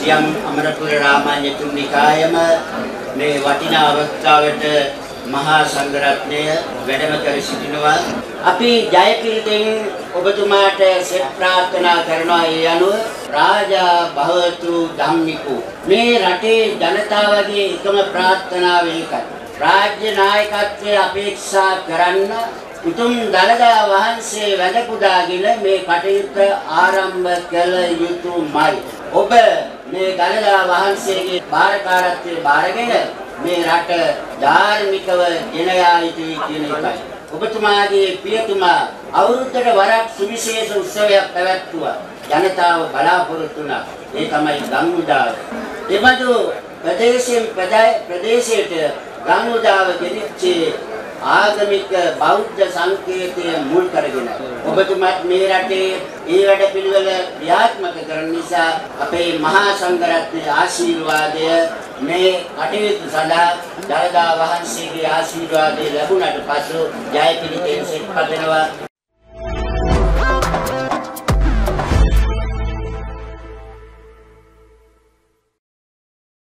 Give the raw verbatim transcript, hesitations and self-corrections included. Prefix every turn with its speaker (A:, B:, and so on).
A: සියම් අමරපුර රාමාන්‍යතුන් නිකායම මේ වටිනා අවස්ථාවට මහා සංඝරත්නය වැඩම කර සිටිනවා. අපි ජයපිරිතෙන් ඔබතුමාට සෙත් ප්‍රාර්ථනා කරනවා. ඒ අනුව රාජා භවතු ධම්මිකෝ, මේ රටේ ජනතාවගේ එකම ප්‍රාර්ථනාව ඒකයි. රාජ්‍ය නායකත්වයේ අපේක්ෂා කරන්න උතුම් දළදා වහන්සේ වැඩ පුදාගෙන මේ කටයුත්ත ආරම්භ කළ යුතුමයි. ඔබ මේ දළදා වහන්සේගේ බාරකාරත්වයේ බාරගෙන මේ රට ධාර්මිකව ගෙන යා යුතුයි කියන එකයි. ඔබතුමාගේ පියතුමා අවුරුද්දට වරක් සුවිශේෂ උත්සවයක් පැවැත්වුවා. ජනතාව බලාපොරොත්තු වුණා. ඒ තමයි ගංගුදාව. එබඳු ප්‍රදේශයෙන් ප්‍රදේශයට ගංගුදාව ගෙනිච්චේ ආගමික බෞද්ධ සංකේතය මුල් කරගෙන ඔබතුමාත් මේ රටේ ඒ වැඩ පිළිවෙල ක්‍රියාත්මක කරන නිසා අපේ මහා සංඝරත්නයේ ආශිර්වාදය මේ කටයුතු සඳහා දළදා වහන්සේගේ ආශිර්වාදය ලැබුණාට පසු ජයපිරිතෙන් සෙත් පතනවා.